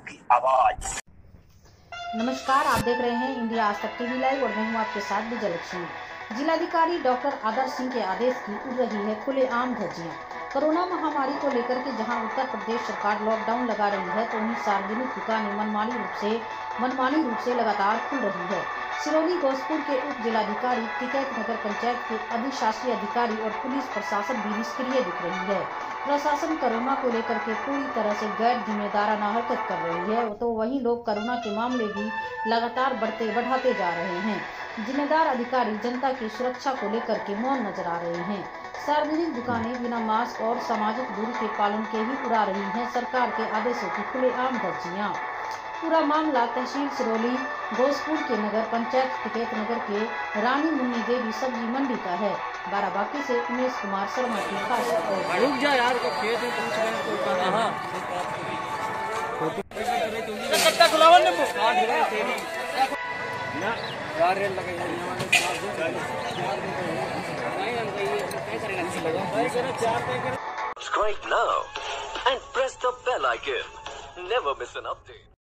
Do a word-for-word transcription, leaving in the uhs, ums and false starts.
की आवाज। नमस्कार, आप देख रहे हैं इंडिया आज तक टीवी लाइव और मैं हूं आपके साथ विजय लक्ष्मी। जिलाधिकारी डॉक्टर आदर्श सिंह के आदेश की उड़ रही है खुलेआम धज्जियां। कोरोना महामारी को लेकर के जहां उत्तर प्रदेश सरकार लॉकडाउन लगा रही है, तो वहीं सार्वजनिक दुकानें मनमानी रूप से मनमानी रूप से लगातार खुल रही है। सिरोही गोसपुर के उप जिलाधिकारी, टिकैत नगर पंचायत के अधिशासी अधिकारी और पुलिस प्रशासन भी निष्क्रिय दिख रही है। प्रशासन कोरोना को लेकर के पूरी तरह से गैर जिम्मेदाराना हरकत कर रही है, तो वहीं लोग कोरोना के मामले भी लगातार बढ़ते बढ़ाते जा रहे हैं। जिम्मेदार अधिकारी जनता की सुरक्षा को लेकर के मौन नजर आ रहे हैं। सार्वजनिक दुकानें बिना मास्क और सामाजिक दूरी के पालन के ही उड़ा रही हैं सरकार के आदेशों की खुलेआम धज्जियां। पूरा मामला तहसील सिरोही गोसपुर के नगर पंचायत टिकैत नगर के रानी मुन्नी देवी सब्जी मंडी का है। बाराबांकी से उमेश कुमार शर्मा की खास रिपोर्ट। रुक जा यार, को खेत में पूछ रहे हैं कोई बात। हां कट्टा खुलावन ने काट रहे तेरी ना यार रेल लगाई है हमारे साथ नहीं हम कहिए क्या करेगा नहीं लगा भाई करो चार पे करो। Subscribe now and press the bell icon. Never miss an update.